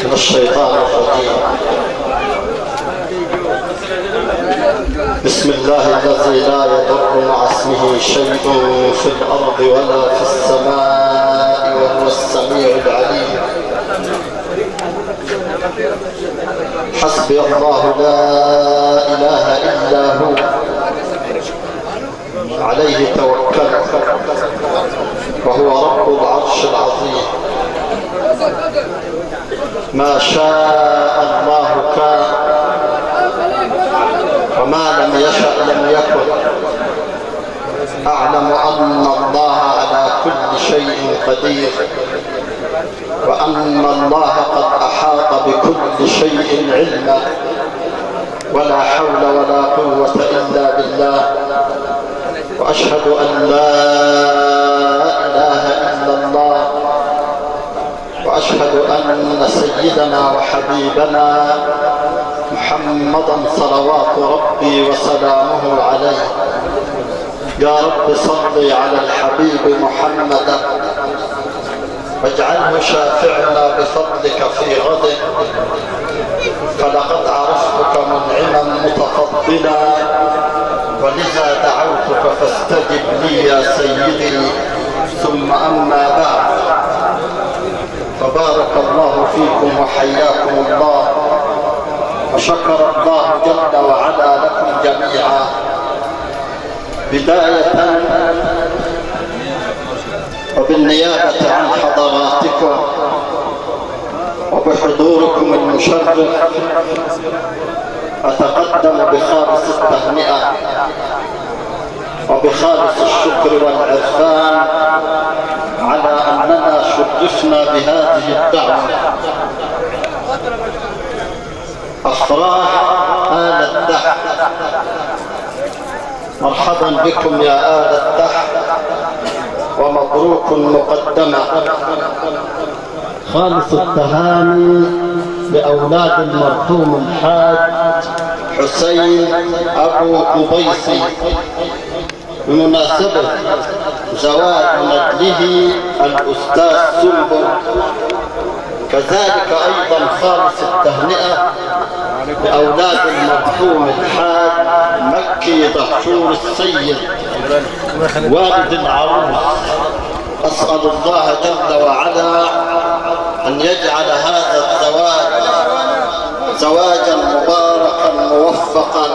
من الشيطان الرجيم. بسم الله الذي لا يضر مع اسمه شيء في الأرض ولا في السماء وهو السميع العليم. حسبي الله لا إله إلا هو عليه توكلت وهو رب العرش العظيم. ما شاء الله كان وما لم يشأ لم يكن. أعلم أن الله على كل شيء قدير وأن الله قد أحاط بكل شيء علما ولا حول ولا قوة إلا بالله. وأشهد أن لا إله إلا الله وأشهد أن سيدنا وحبيبنا محمدا صلوات ربي وسلامه عليه. يا رب صل على الحبيب محمدا واجعله شافعنا بفضلك في غد، فلقد عرفتك منعما متفضلا ولذا دعوتك فاستجب لي يا سيدي. ثم أما بعد، فبارك الله فيكم وحياكم الله وشكر الله جل وعلا لكم جميعا. بداية وبالنيابة عن حضراتكم وبحضوركم المشرف أتقدم بخالص التهنئة وبخالص الشكر والعرفان على أننا شرفنا بهذه الدعوة. أفراح آل الدح، مرحبا بكم يا آل الدح ومبروك مقدمة. خالص التهاني لأولاد المرحوم الحاج حسين أبو قبيسي بمناسبة زواج نجله الأستاذ سنبل. كذلك أيضا خالص التهنئة لأولاد المرحوم الحاج مكي دهشور السيد والد العروس. أسأل الله جل وعلا أن يجعل هذا الزواج زواجا مباركا موفقا،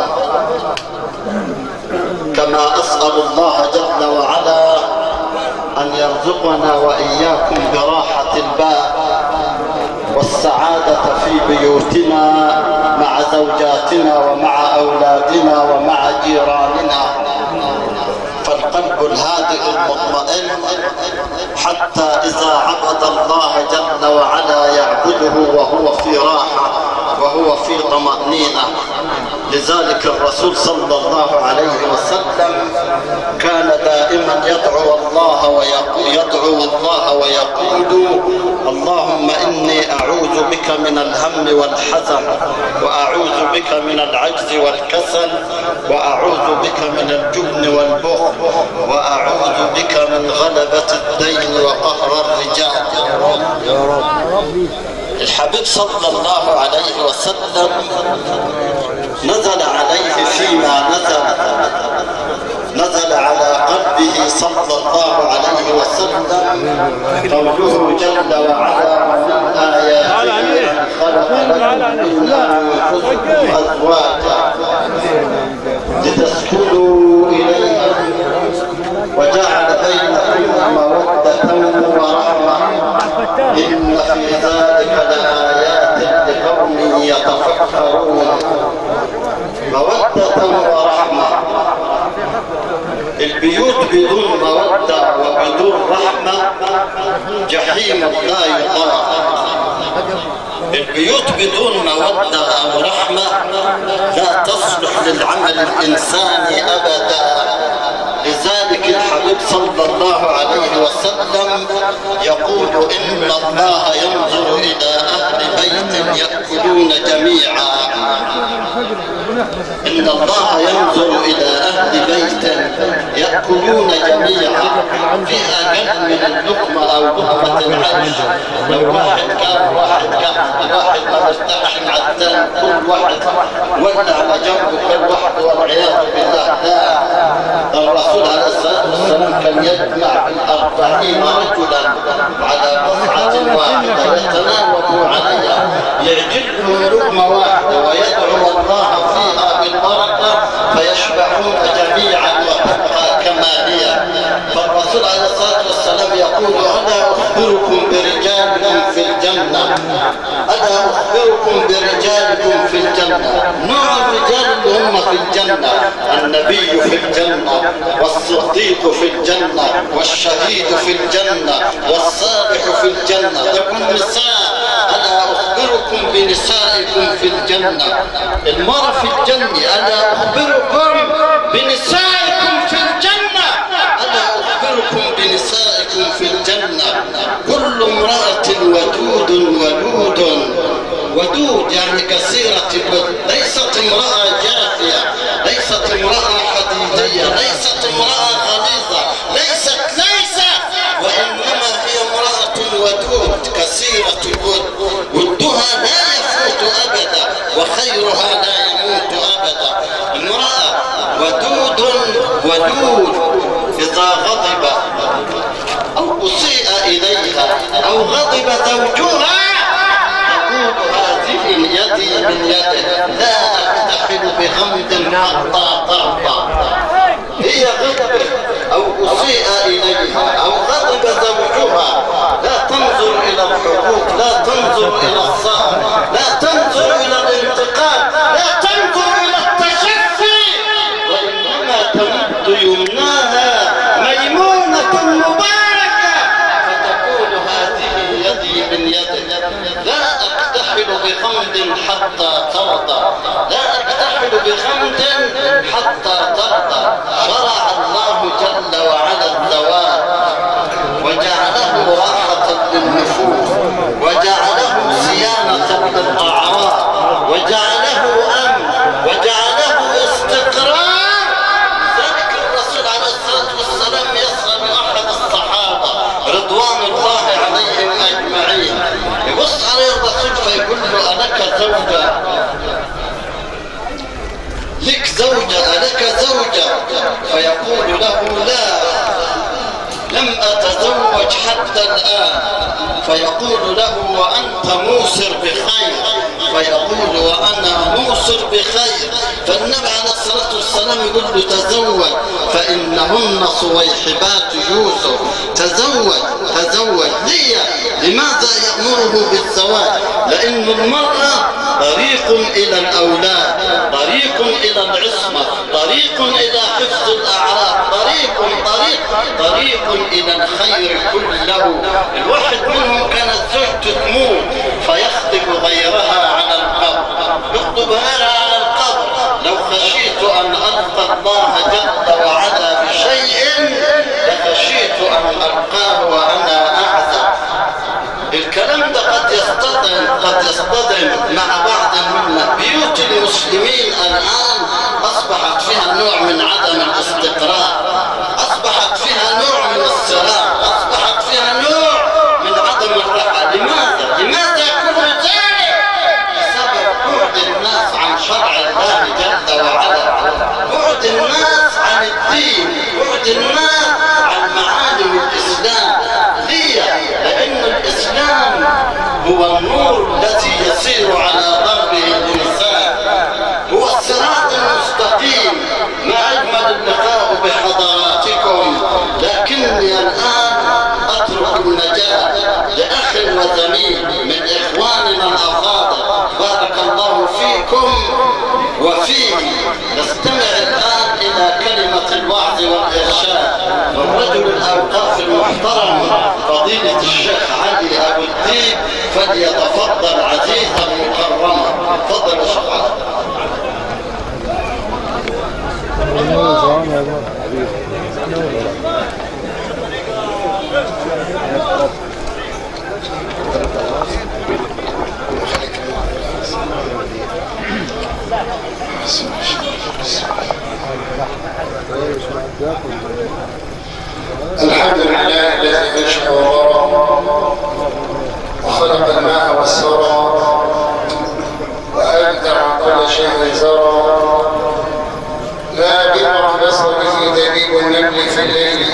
كما أسأل الله جل وعلا أن يرزقنا وإياكم براحة البال والسعادة في بيوتنا مع زوجاتنا ومع أولادنا ومع جيراننا. فالقلب الهادئ المطمئن حتى إذا عبد الله جل وعلا يعبده وهو في راحة وهو في طمأنينة. لذلك الرسول صلى الله عليه وسلم كان دائما يدعو الله ويقول اللهم إني أعوذ بك من الهم والحزن وأعوذ بك من العجز والكسل وأعوذ بك من الجبن والبخل وأعوذ بك من غلبة الدين وقهر الرجال. يا رب. الحبيب صلى الله عليه وسلم نزل عليه فيما نزل على قلبه صلى الله عليه وسلم قوله جل وعلا من آياته أن خلق لكم من أنفسكم أزواجا لتسكنوا إليها وجعل بينكم مودة ورحمة إن في ذلك لآيات لقوم يتفكرون. مودة ورحمة. البيوت بدون مودة وبدون رحمة جحيم لا يطاق. البيوت بدون مودة أو رحمة لا تصلح للعمل الإنساني أبدا. لذلك الحبيب صلى الله عليه وسلم يقول إن الله ينظر إلى أهل بيت يأكلون جميعا. إن الله ينظر إلى أهل بيت يأكلون جميعا في أقل من لقمة أو لقمة العيش. لو واحد ما مرتاحش مع الثاني، كل واحد ولع على جنبه كل واحد، والعياذ بالله. لا، الرسول عليه الصلاة والسلام كان يجمع 40 رجلا على قطعة واحدة يتناوبوا عليها، يعجبهم لقمة واحدة ويدعو الله فيها بالبركة فيشبعون جميعا وتبقى كما هي. فالرسول عليه الصلاة والسلام يقول: ألا أخبركم برجالكم في الجنة؟ ألا أخبركم برجالكم في الجنة؟ نوع الرجال اللي هم في الجنة: النبي في الجنة، والصديق في الجنة، والشهيد في الجنة، والصالح في الجنة. تكون النساء: ألا أخبركم بنسائكم في الجنة؟ المرأة في الجنة: ألا أخبركم بنسائكم في الجنة؟ ألا أخبركم بنسائكم في الجنة؟ كل امرأة ودود ولود. ودود يعني كثيرة الود، ليست امرأة جافية، ليست امرأة حديدية، ليست امرأة غليظة، ليست وإنما هي امرأة ودود كثيرة الود. ودها لا يفوت أبدا وخيرها لا يموت أبدا. امرأة ودود إذا غضب أو أسيء إليها أو غضب زوجها تقول: هذه يدي من يده، لا أكتحل بغمد حتى ترضى. هي غضبت أو أسيء إليها أو غضب زوجها، لا تنظر إلى الحقوق، لا تنظر إلى الصبر، لا تنظر إلى الانتقام، لا تنظر إلى التشفي، وإنما تمد يمناها ميمونة مباركة فتقول: هذه يدي من يدك، لا أكتحل بغمد حتى ترضى، لا أكتحل بغمد حتى ترضى. شرع الله جل وعلا الزواج وجعله راحة للنفوس، وجعله صيانة للأعراض، وجعله أمن، وجعله استقرار. ذلك الرسول عليه الصلاة والسلام يسأل أحد الصحابة رضوان الله عليهم أجمعين، يبص عليه الرسول فيقول له: ألك زوجة؟ لك زوجة؟ ألك زوجة؟ فيقول له: لا، لم أتزوج حتى الآن. فيقول له: وأنت موسر بخير؟ فيقول: وأنا موسر بخير. فالنبي عليه الصلاة والسلام يقول له: تزوج فإنهن صويحبات يوسف. تزوج. لماذا يأمره بالزواج؟ لأن المرأة طريق إلى الأولاد، طريق إلى العصمة، طريق إلى حفظ الأعراض، طريق إلى الخير كله. الواحد منهم كانت زوجته تموت فيخطب غيرها على القبر، لو خشيت أن ألقى الله جل وعلا بشيء لخشيت أن ألقاه وأنا أعزب. الكلام ده قد يصطدم مع بعض منا. بيوت المسلمين الآن أصبحت فيها نوع من عدم الاستقرار، أصبحت فيها نوع من الصراع، أصبحت فيها نوع من عدم الراحة. لماذا كل ذلك؟ بسبب بعد الناس عن شرع الله جل وعلا، بعد الناس عن الدين، بعد الناس عن معالم الإسلام. لأن الإسلام هو النور الذي يسير على ضربه الإنسان، هو الصراط المستقيم. ما أجمل اللقاء بحضراتكم، لكني الآن أترك النجاة لأخ وزميل من إخواننا الأفاضل، بارك الله فيكم وفيه. نستمع الآن إلى كلمة الوعظ والإرشاد من رجل الأوقاف المحترم فضيلة الشيخ علي أبو الدين، فليتفضل عزيزا مكرما. تفضل يا شيخ علي. بسم الله.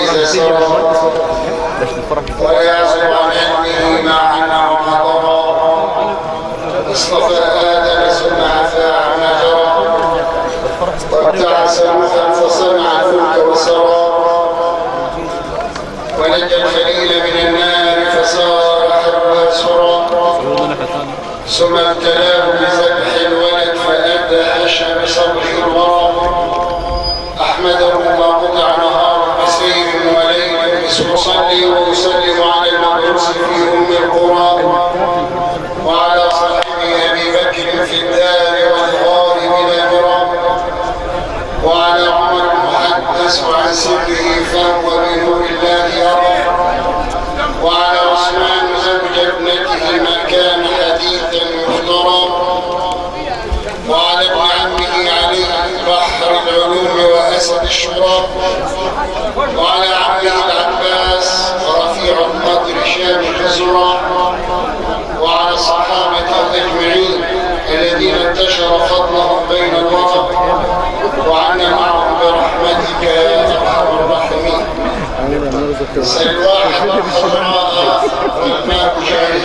إذا سرى ويعزو عن علمه معنا وحضرا اصطفى آدم ثم عفا عما جرى وابتعث نوحا فصنع الفلك وسرى ونجى الخليل من النار فصار حرا سرى ثم ابتلاه بذبح الولد فأدى حشا بصبر الورى أحمده ما قطع نهار بسير وليل أصلي وأسلم على المبعوث في أم القرى وعلى صاحبه أبي بكر في الدار والغار بلا مرام وعلى عمر المحدث وعن سره فهو بنور الله يرى وعلى عثمان زوج ابنته ما كان حديثا يفترى وعلى ابن عمه علي بحر العلوم وأسد الشرى وعلى عمه العباس ورفيع القدر شام الزرى وعلى الصحابة أجمعين الذين انتشر فضلهم بين الورى وعنا معهم برحمتك يا أرحم الراحمين. سلواح الخضراء والماء جاري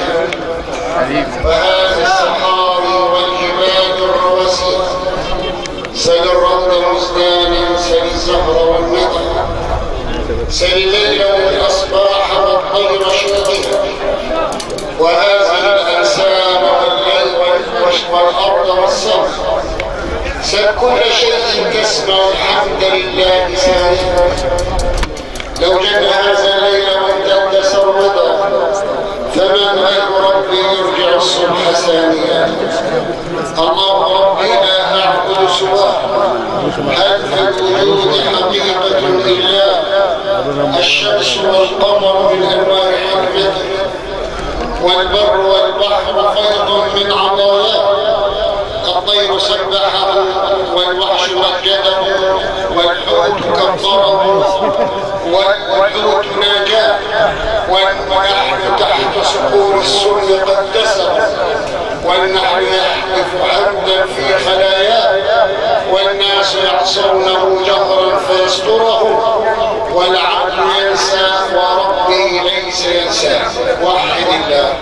وهذا الصحاري والجبال الرواسي سل الروض مزدانا سل الزهر والندى سل الليل والأصباح والطير شاطئا وهذه الأنسام والليل والأرض والسماء سل كل شيء تسمع الحمد لله سائلا لو جن هذا الليل وامتد سرمدا فمن غير ربي يرجع الصبح ثانيا الله ربي لا أعبد سواه هل في الوجود حقيقة إلا الشمس والقمر من أنواع حكمته والبر والبحر فيض من عطاياه الطير سبحه والوحش مجده والحوت كبره والحوت ناجاه ونحن تحت صقور السن قدسه والنحل يحدث حمدا في خلاياه والناس يعصونه جهرا فيستره والعبد ينسى وربي ليس ينساه وحد الله.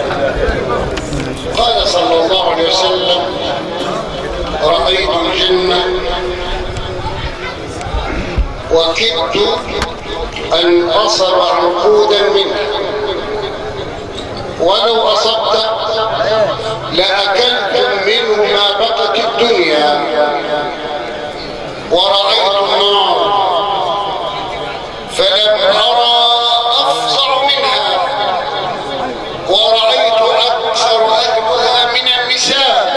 قال صلى الله عليه وسلم رأيت الجنة وكدت أن أصب عقودا منها ولو أصبت لأكلتم منه ما بقت الدنيا ورأيت النار فلم أرى أفظع منها ورأيت أكثر أهلها من النساء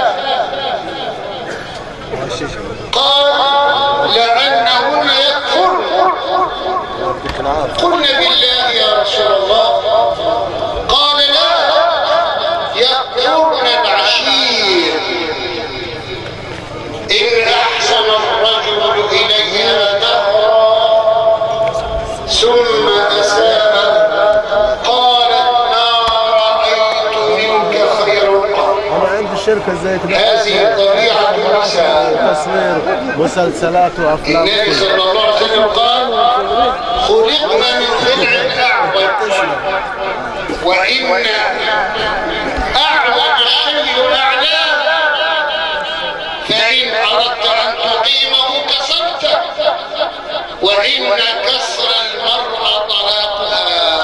قال لأنهن يكفرن قلنا بالله يا رسول الله قال لا يكفرن العشير إن أحسن الرجل إليها دهرا ثم أساء قالت ما رأيت منك خير القرن. الشركة ازاي هذه طبيعة النساء تصوير مسلسلات وافلام. النبي صلى الله عليه وسلم قال خلقنا من ضلع أعوج وإن أعوج الشيء أعلاه فإن أردت أن تقيمه كسرته وإن كسر المرأة طلاقها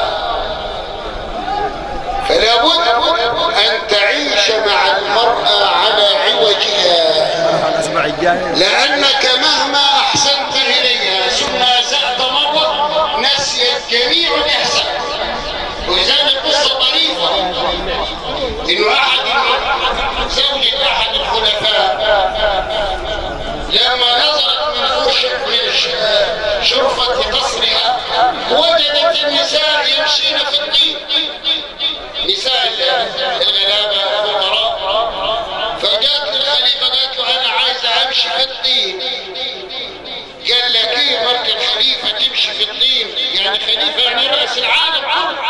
فلا بد أن تعيش مع المرأة على عوجها لأنك مهما أحسنت إليها ثم أسأت مرة نسيت جميع الإحسان. ولذلك قصة طريفة إنه أحد زوج أحد الخلفاء لما نظرت من شرفة قصرها وجدت النساء يمشين في الطين نساء الغلابة الفقراء فجاءت للخليفة قالت له أنا عايزة أمشي في الطين. قال لك كيف مرت الخليفة تمشي في الطين يعني خليفة يعني رأس العالم.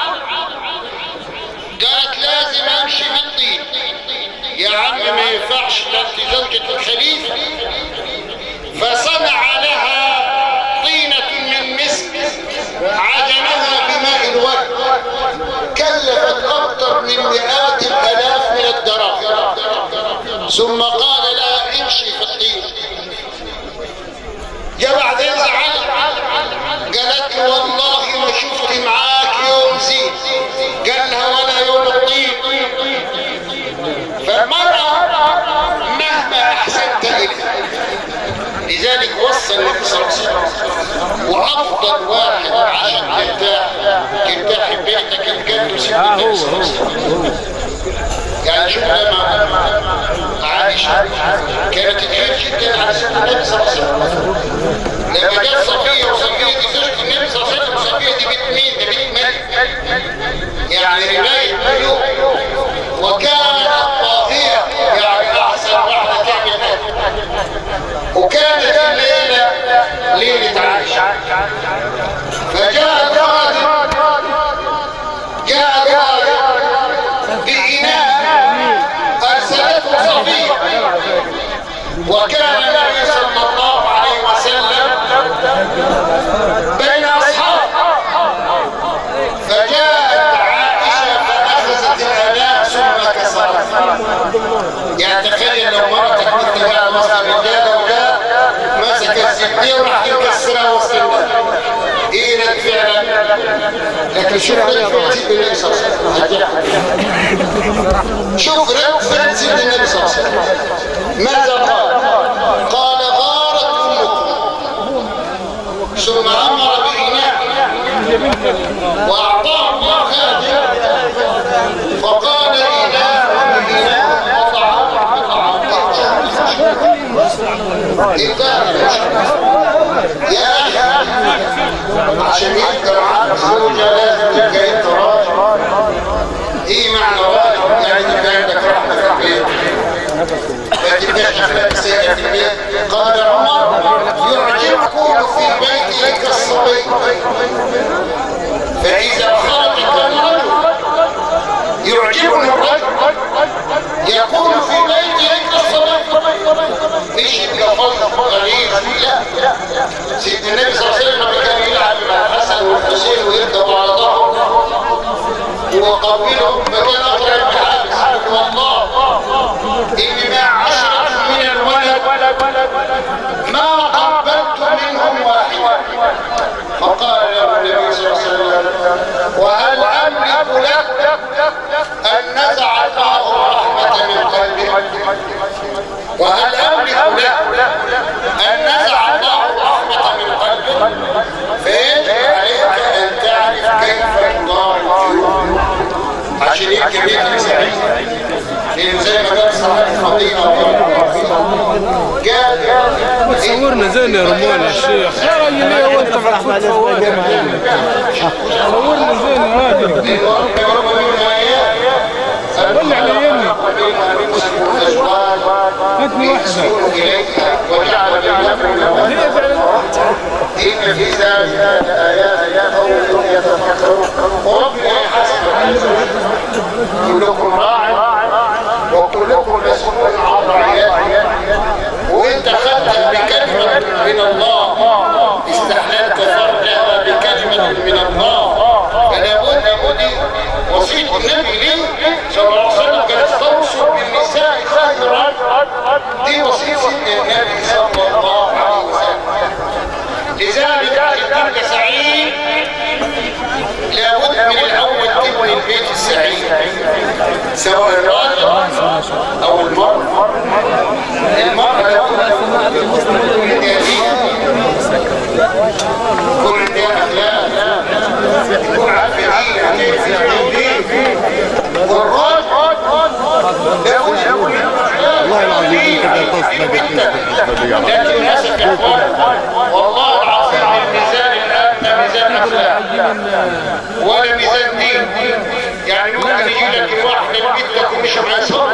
قالت لازم أمشي في الطين. يا عم ما ينفعش أنت زوجة الخليفة. فصنع لها طينة من مسك قالت والله ما شفت معاك يوم زين، قالها ولا يوم الطين. فالمرأة مهما احسنت اليها، لذلك وصى النبي صلى الله عليه وسلم وافضل واحد عشان ترتاح بيتك الجد سيدنا النبي صلى الله عليه وسلم. يعني شوف لما عائشة كانت تغير جدا على سيدنا النبي صلى الله عليه وسلم، لما جت صفية وصفية دي زوجة النبي صلى الله عليه وسلم، وصفية دي بنت مين؟ ده بنت ملك، يعني رماية ملوك، وكانت طاغية يعني أحسن واحدة تعمل هذا. وكانت الليلة ليلة عائشة، فجاء الراجل بإناء أرسلته صفية، وكان النبي صلى الله عليه وسلم بين أصحاب، فجاءت عائشة فأخذت الإناء ثم كسرت. يعني تخيل لو مرتك كنت قاعد وسط الرجال وده مسك الزبدية وراح يكسرها وسط الناس، ايه رد فعلا؟ لكن شوف رد فعل سيدنا النبي صلى الله عليه وسلم، شوف رد فعل سيدنا النبي صلى الله عليه وسلم ماذا قال؟ قال غارت امكم، ثم امر بإناء واعطاه الله هذا، فقال إناء بإناء وطعام بطعام. يا أخي عشان يقدر عن زوجة لازم تبقى انت راجل. ايه معنى راجل؟ يعني تبقى عندك رحمة في البيت، ما تبقاش اخلاق سيئة في البيت. قال عمر يعجبكم في بيتي كالصبي، فإذا خرج الرجل يعجبني الرجل يكون في بيتي كالصبي، مش يبقى فضل غليظ. لا، سيدنا النبي صلى الله عليه وسلم كان يلعب مع الحسن والحسين ويركبوا على ظهره وقبلهم، فكان اقرب بحابس والله اني مع 10 من الولد ما قبلت منهم واحد. فقال له النبي صلى الله عليه وسلم وهل املك لك ان نزع الله الرحمه من قلبك؟ وهل املك لك ان نزع الله الرحمه من قلبك؟ فيجب عليك ان تعرف كيف تضاعف الجهود عشان يمكن بيتك سعيد. لانه زي ما قال صاحب الفضيله صورنا زين يا رمون يا شيخ، يا راجل وانت فرح مع صورنا زين يا راجل. ولع على يمي هاتني واحدة. إن في ذلك لآيات قوم يتفكرون. وربنا يحاسب كلكم راع وكلكم مسؤول عن رعيته، وانت خدت بكلمة من الله استحللت فرجها بكلمة من الله، فلا بد وصية النبي ليه صلى الله عليه وسلم كان يستوصوا بالنساء خيرا، دي وصية النبي صلى الله عليه وسلم. لذلك عشان تبقى سعيد لابد من الاول تبني البيت السعيد، سواء الراجل او المرأة. المرأة لابد يكون عندها اخلاق، يكون عارفة دين، والراجل لابد يكون والله العظيم لكن للاسف يا اخوان والله العظيم الميزان الان ميزان اخلاق ولا ميزان دين. يعني ممكن يجي لك الواحد من بيتك ومش معاه صبر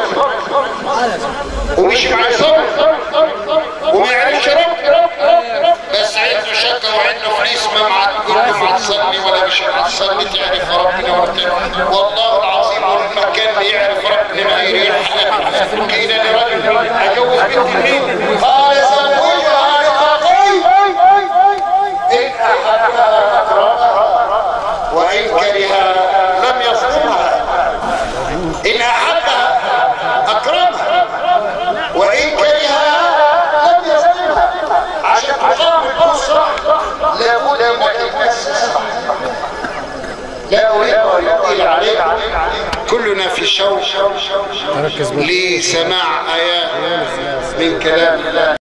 وما يعرفش رب، بس عنده شكه وعنده فليس ما معاه تصلي ولا مش هتصلي تعرف ربنا والله العظيم لما كان يعرف ربنا ما يريح. قيل لرجل اجوز بنت مين؟ قال زوجها لأخي إن أحبها أكرمها وإن كرهها لم يصومها. إن أحبها أكرمها وإن كرهها لم يصومها. عشان تقام الأسرة لابد أنك تأسس ركز بقى. لسماع آيات من كلام الله.